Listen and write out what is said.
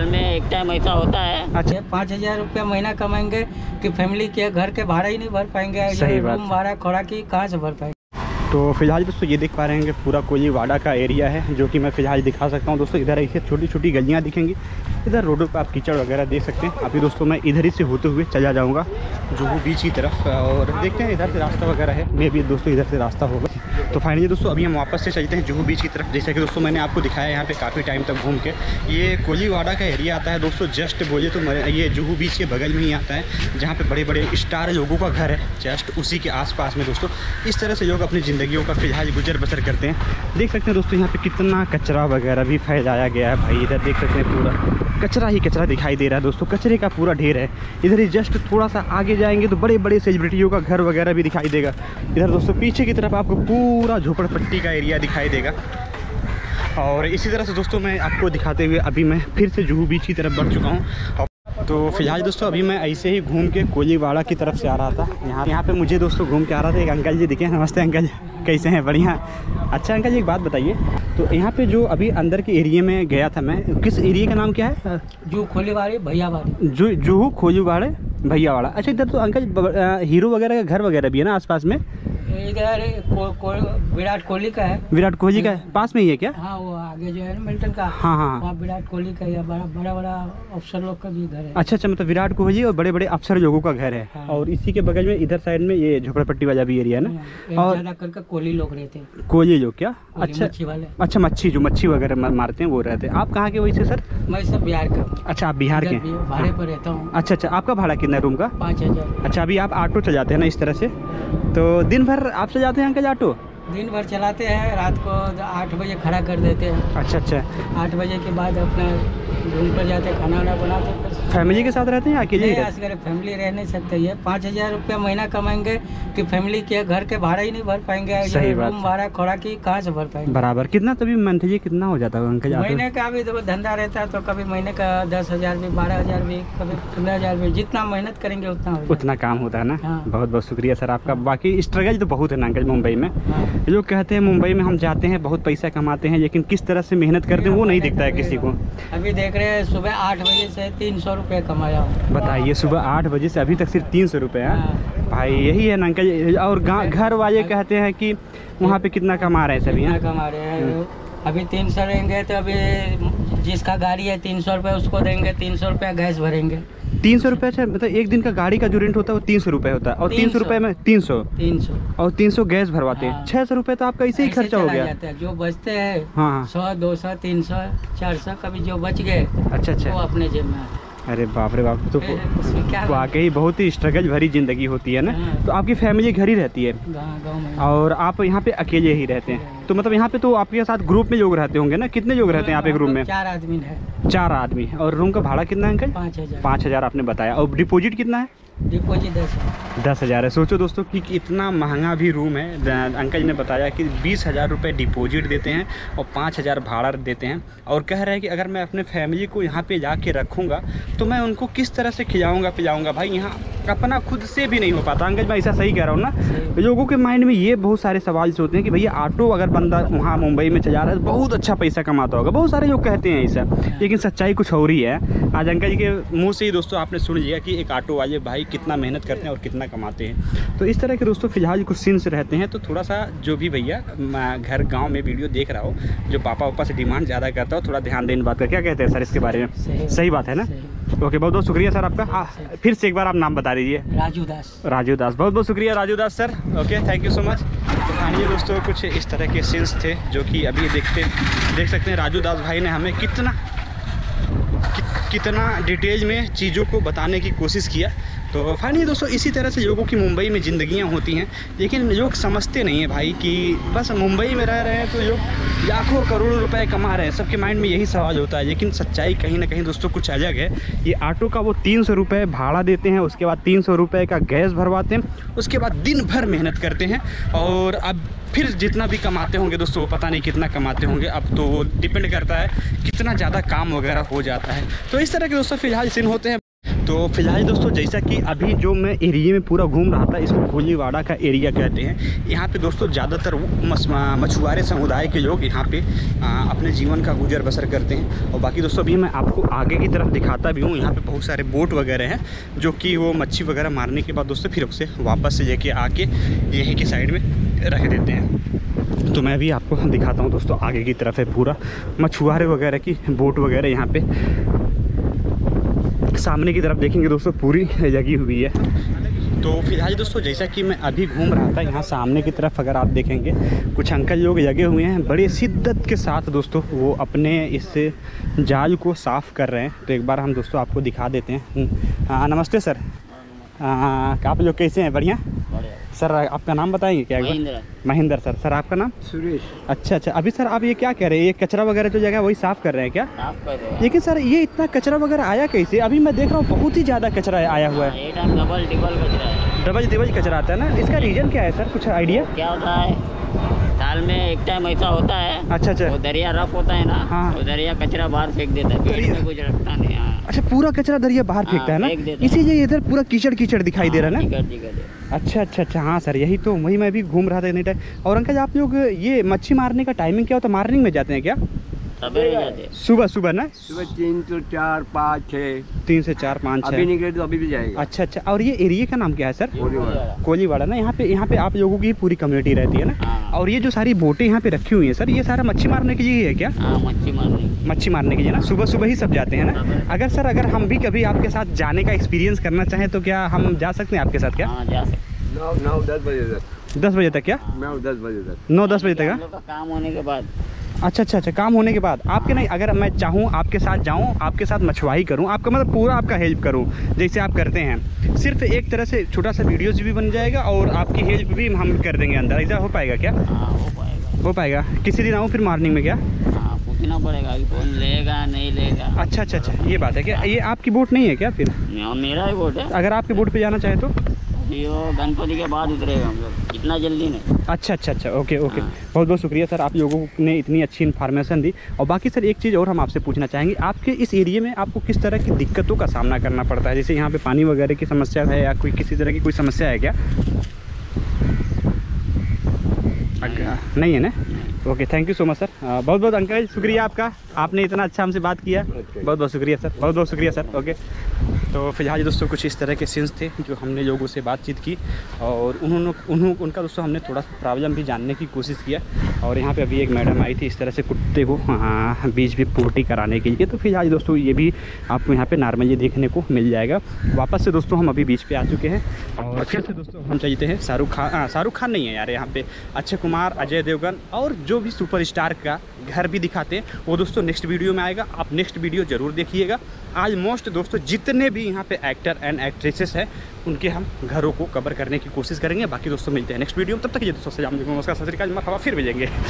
साल में एक टाइम ऐसा होता है। अच्छा, 5,000 रुपया महीना कमाएंगे कि फैमिली के घर के भाड़ा ही नहीं भर पाएंगे। सही बात। रूम भाड़ा खोड़ा की कहाँ से भर पाएंगे। तो फिलहाल दोस्तों ये देख पा रहे हैं कि पूरा कोलीवाड़ा का एरिया है, जो कि मैं फिलहाल दिखा सकता हूँ दोस्तों। इधर ऐसे छोटी छोटी गलियाँ दिखेंगी, इधर रोडों पर आप कीचड़ वगैरह देख सकते हैं। अभी दोस्तों मैं इधर ही से होते हुए चला जाऊँगा जुहू बीच की तरफ, और देखते हैं इधर से रास्ता वगैरह है। मे भी दोस्तों इधर से रास्ता होगा। तो फाइनली दोस्तों अभी हम वापस से चलते हैं जुहू बीच की तरफ। जैसा कि दोस्तों मैंने आपको दिखाया यहाँ पे काफ़ी टाइम तक घूम के, ये कोलीवाड़ा का एरिया आता है दोस्तों। जस्ट बोले तो ये जुहू बीच के बगल में ही आता है, जहाँ पे बड़े बड़े स्टार लोगों का घर है, जस्ट उसी के आसपास में दोस्तों। इस तरह से लोग अपनी ज़िंदगियों का फिलहाल गुजर बसर करते हैं। देख सकते हैं दोस्तों यहाँ पे कितना कचरा वगैरह भी फैलाया गया है भाई। इधर देख सकते हैं पूरा कचरा ही कचरा दिखाई दे रहा है दोस्तों, कचरे का पूरा ढेर है। इधर ही जस्ट थोड़ा सा आगे जाएंगे तो बड़े बड़े सेलिब्रिटियों का घर वगैरह भी दिखाई देगा। इधर दोस्तों पीछे की तरफ आपको पूरा झोपड़पट्टी का एरिया दिखाई देगा। और इसी तरह से दोस्तों मैं आपको दिखाते हुए अभी मैं फिर से जुहू बीच की तरफ बढ़ चुका हूँ। तो फिलहाल दोस्तों अभी मैं ऐसे ही घूम के कोलीवाड़ा की तरफ से आ रहा था। यहाँ पे मुझे दोस्तों घूम के आ रहा था एक अंकल जी दिखे। नमस्ते अंकल, कैसे हैं? बढ़िया। अच्छा अंकल जी एक बात बताइए, तो यहाँ पे जो अभी अंदर के एरिया में गया था मैं, किस एरिया का नाम क्या है? जुहू खोलीवाड़ी भैयावाड़ी। जुहू खोलीवाड़े भैयावाड़ा। अच्छा इधर तो अंकल हीरो वगैरह का घर वगैरह भी है ना आसपास में? इधर विराट कोहली का है। विराट कोहली का है पास में ही है क्या? हाँ, वो आगे जो है ना मिल्टन का। हाँ हाँ वहाँ विराट कोहली का या बड़ा बड़ा अफसर लोग का भी घर है। अच्छा अच्छा, मतलब विराट कोहली और बड़े बड़े अफसर लोगों का घर है। हाँ। और इसी के बगल में इधर साइड में ये झोपड़पट्टी वाला भी एरिया है ना। और ज्यादा करके कोहली लोग रहते हैं। कोहली लोग क्या? अच्छा मच्छी वाले। अच्छा, मच्छी जो मच्छी वगैरह मारते हैं वो रहते हैं। आप कहाँ के वैसे सर? मैं सब बिहार का हूँ। अच्छा आप बिहार के? भाड़े पर रहता हूँ। अच्छा अच्छा, आपका भाड़ा कितना है रूम का? 5,000। अच्छा, अभी आप ऑटो चलाते हैं ना इस तरह से, तो दिन भर आप चलाते हैं अंकल ऑटो? दिन भर चलाते हैं, रात को 8 बजे खड़ा कर देते हैं। अच्छा अच्छा, 8 बजे के बाद अपना रूम पर जाते खाना वाना बनाते हैं। फैमिली के साथ रहते हैं या अकेले ही रहते नहीं, फैमिली रह नहीं सकते। ये 5,000 रुपया महीना कमाएंगे कि फैमिली के घर के भाड़ा ही नहीं भर पाएंगे। सही बात। रूम भाड़ा खोड़ा की कहाँ से भर पाएंगे। बराबर। कितना तभी मंथली कितना हो जाता है अंकल? महीने का भी तो धंधा रहता है, तो कभी महीने का 10,000 भी, 12,000 भी, कभी 15,000 भी। जितना मेहनत करेंगे उतना काम होता है ना। हाँ। बहुत बहुत शुक्रिया सर आपका। बाकी स्ट्रगल तो बहुत है ना अंकल मुंबई में। हाँ। लोग कहते हैं मुंबई में हम जाते हैं बहुत पैसा कमाते हैं, लेकिन किस तरह से मेहनत करते हैं वो नहीं दिखता है किसी को। अभी देख रहे हैं सुबह 8 बजे से 300 रुपये कमाया हूँ। बताइए, सुबह 8 बजे से अभी तक सिर्फ 300 रुपये है भाई। यही है ना अंकल। और घर वाले कहते हैं कि वहाँ पे कितना कमा रहे हैं सभी? कमा रहे हैं। अभी 300 रहेंगे तो अभी जिसका गाड़ी है 300 रुपये उसको देंगे, 300 रुपया गैस भरेंगे। 300 रुपये? अच्छा, मतलब एक दिन का गाड़ी का जो रेंट होता है वो 300 रुपये होता है, और 300 रुपये में 300 और 300 गैस भरवाते हैं। 600 रुपये तो आपका इसे ही खर्चा हो गया। जो बचते हैं हाँ 100, 200, 300, 400 कभी जो बच गए अच्छा अच्छा, वो अपने जेब में। अरे बाप रे बाप, तो क्या वाकई बहुत ही स्ट्रगल भरी जिंदगी होती है ना। तो आपकी फैमिली घर ही रहती है गाँव में, और आप यहाँ पे अकेले ही रहते हैं? तो मतलब यहाँ पे तो आपके साथ ग्रुप में लोग रहते होंगे ना? कितने लोग रहते हैं यहाँ पे ग्रुप में? 4 आदमी है। 4 आदमी। और रूम का भाड़ा कितना है अंकल? 5,000। 5,000 आपने बताया। और डिपॉजिट कितना है? डिपॉजिट 10,000 है। सोचो दोस्तों कि इतना महंगा भी रूम है। अंकल जी ने बताया कि 20,000 रुपये डिपॉजिट देते हैं और 5,000 भाड़ा देते हैं, और कह रहे हैं कि अगर मैं अपने फैमिली को यहाँ पे जाके रखूँगा तो मैं उनको किस तरह से खिलाऊँगा पिलाऊँगा। भाई यहाँ अपना खुद से भी नहीं हो पाता। अंकल मैं ऐसा सही कह रहा हूँ ना? लोगों के माइंड में ये बहुत सारे सवाल सोचते हैं कि भैया ऑटो अगर बंदा वहाँ मुंबई में चला रहा है तो बहुत अच्छा पैसा कमाता होगा। बहुत सारे लोग कहते हैं ऐसा, लेकिन सच्चाई कुछ और ही है। आज अंकल जी के मुँह से ही दोस्तों आपने सुन लिया कि एक ऑटो वाले भाई कितना मेहनत करते हैं और कितना कमाते हैं। तो इस तरह के दोस्तों फिलहाल कुछ सीन्स रहते हैं। तो थोड़ा सा जो भी भैया घर गांव में वीडियो देख रहा हो, जो पापा वापा से डिमांड ज़्यादा करता हो, थोड़ा ध्यान देने बात कर। क्या कहते हैं सर इसके बारे में? सही बात है ना? ओके, बहुत बहुत शुक्रिया सर आपका। फिर से एक बार आप नाम बता दीजिए। राजू दास। राजू दास, बहुत बहुत शुक्रिया Raju Das sir. Okay, thank you so much. तो ये दोस्तों कुछ इस तरह के सीन्स थे जो कि अभी देख सकते हैं। राजू दास भाई ने हमें कितना डिटेल में चीज़ों को बताने की कोशिश किया। तो फाइनली दोस्तों इसी तरह से लोगों की मुंबई में ज़िंदगियां होती हैं, लेकिन लोग समझते नहीं हैं भाई कि बस मुंबई में रह रहे हैं तो लोग लाखों करोड़ों रुपए कमा रहे हैं। सबके माइंड में यही सवाल होता है, लेकिन सच्चाई कहीं ना कहीं दोस्तों कुछ अलग है। ये ऑटो का वो 300 रुपये भाड़ा देते हैं, उसके बाद 300 रुपये का गैस भरवाते हैं, उसके बाद दिन भर मेहनत करते हैं, और अब फिर जितना भी कमाते होंगे दोस्तों पता नहीं कितना कमाते होंगे। अब तो डिपेंड करता है कितना ज़्यादा काम वगैरह हो जाता है। तो इस तरह के दोस्तों फिलहाल सीन होते हैं। तो फिलहाल दोस्तों जैसा कि अभी जो मैं एरिया में पूरा घूम रहा था, इसको कोलीवाड़ा का एरिया कहते हैं। यहाँ पे दोस्तों ज़्यादातर मछुआरे समुदाय के लोग यहाँ पे अपने जीवन का गुजर बसर करते हैं। और बाकी दोस्तों अभी मैं आपको आगे की तरफ दिखाता भी हूँ। यहाँ पे बहुत सारे बोट वगैरह हैं जो कि वो मच्छी वगैरह मारने के बाद दोस्तों फिर उसे वापस से लेके आके यहीं की साइड में रख देते हैं। तो मैं भी आपको दिखाता हूँ दोस्तों, आगे की तरफ है पूरा मछुआरे वगैरह की बोट वगैरह यहाँ पे। सामने की तरफ देखेंगे दोस्तों पूरी लगी हुई है। तो फिलहाल दोस्तों जैसा कि मैं अभी घूम रहा था, यहाँ सामने की तरफ अगर आप देखेंगे कुछ अंकल लोग लगे हुए हैं बड़े शिद्दत के साथ दोस्तों, वो अपने इस जाल को साफ़ कर रहे हैं। तो एक बार हम दोस्तों आपको दिखा देते हैं। नमस्ते सर, आप लोग कैसे हैं? बढ़िया सर। आपका नाम बताएंगे क्या? महेंद्र सर। सर आपका नाम? सुरेश। अच्छा अच्छा। अभी सर आप ये क्या कह रहे हैं, ये कचरा वगैरह जो जगह वही साफ़ कर रहे हैं क्या? साफ कर रहे हैं। लेकिन सर ये इतना कचरा वगैरह आया कैसे? अभी मैं देख रहा हूँ बहुत ही ज़्यादा कचरा आया हुआ है। डबल कचरा है। डबल कचरा आता है ना, इसका रीज़न क्या है सर, कुछ आइडिया? क्या होता है, साल में एक टाइम ऐसा होता है। अच्छा अच्छा। वो दरिया रफ होता है ना, हाँ। वो दरिया कचरा बाहर फेंक देता है, पेड़ में कुछ रखता नहीं। हाँ। अच्छा, पूरा कचरा दरिया बाहर फेंकता है ना, इसीलिए इधर पूरा कीचड़ कीचड़ दिखाई दे रहा है ना। अच्छा अच्छा अच्छा। हाँ सर, यही तो वही मैं भी घूम रहा था एनी टाइम। और अंकल आप लोग ये मच्छी मारने का टाइमिंग क्या होता है? मॉर्निंग में जाते हैं क्या? सुबह सुबह ना, सुबह 3 से 4 5 6 3 से 4 5 6 अभी निकले तो अभी भी जाएगा। अच्छा अच्छा। और ये एरिया का नाम क्या है सर? कोलीवाड़ा ना। यहाँ पे आप लोगों की पूरी कम्युनिटी रहती है ना। और ये जो सारी बोटें यहाँ पे रखी हुई हैं सर, ये सारा मच्छी मारने के लिए है क्या? मच्छी मारने के लिए ना, सुबह सुबह ही सब जाते हैं ना। अगर सर अगर हम भी कभी आपके साथ जाने का एक्सपीरियंस करना चाहें तो क्या हम जा सकते हैं आपके साथ? क्या 9-10 बजे तक। 10 बजे तक? क्या 9-10 बजे तक? 9-10 बजे तक का काम होने के बाद। अच्छा अच्छा अच्छा। काम होने के बाद आपके नहीं, अगर मैं चाहूँ आपके साथ जाऊँ, आपके साथ मछुआई करूँ, आपका मतलब पूरा आपका हेल्प करूँ जैसे आप करते हैं, सिर्फ एक तरह से छोटा सा वीडियोज भी बन जाएगा और आपकी हेल्प भी हम कर देंगे अंदर, ऐसा हो पाएगा क्या? हो पाएगा। किसी दिन आऊँ फिर मॉर्निंग में? क्या पूछना पड़ेगा कि कौन लेगा नहीं लेगा। अच्छा अच्छा अच्छा, ये बात है क्या? ये आपकी बोट नहीं है क्या फिर? मेरा ही बोट है। अगर आपकी बोट पे जाना चाहे तो गणपति के बाद उतरेगा हम लोग, इतना जल्दी नहीं। अच्छा अच्छा अच्छा। Okay okay. बहुत बहुत शुक्रिया सर, आप लोगों ने इतनी अच्छी इन्फॉर्मेशन दी। और बाकी सर एक चीज़ और हम आपसे पूछना चाहेंगे, आपके इस एरिया में आपको किस तरह की दिक्कतों का सामना करना पड़ता है? जैसे यहाँ पे पानी वगैरह की समस्या है या कोई किसी तरह की कोई समस्या है क्या? नहीं है ना। Okay, thank you so much sir. बहुत बहुत अंकल शुक्रिया आपका, आपने इतना अच्छा हमसे बात किया। बहुत बहुत शुक्रिया सर, बहुत बहुत शुक्रिया सर। ओके। तो फिलहाल दोस्तों कुछ इस तरह के सीन्स थे जो हमने लोगों से बातचीत की और उनका दोस्तों हमने थोड़ा सा प्रॉब्लम भी जानने की कोशिश किया। और यहाँ पे अभी एक मैडम आई थी इस तरह से कुत्ते को बीच भी पोटी कराने के लिए। तो फिलहाल दोस्तों ये भी आपको यहाँ पे नॉर्मली देखने को मिल जाएगा। वापस से दोस्तों हम अभी बीच पे आ चुके हैं और फिर से दोस्तों हम चलते हैं शाहरुख खान नहीं है यार, यहाँ पे अक्षय कुमार, अजय देवगन और जो भी सुपरस्टार का घर भी दिखाते हैं वो दोस्तों नेक्स्ट वीडियो में आएगा। आप नेक्स्ट वीडियो ज़रूर देखिएगा। ऑलमोस्ट दोस्तों जितने भी यहाँ पे एक्टर एंड एक्ट्रेसेस हैं उनके हम घरों को कवर करने की कोशिश करेंगे। बाकी दोस्तों मिलते हैं नेक्स्ट वीडियो में, तब तक ये दोस्तों सलाम, नमस्कार, सत श्री अकाल, मरहबा, फिर मिलेंगे।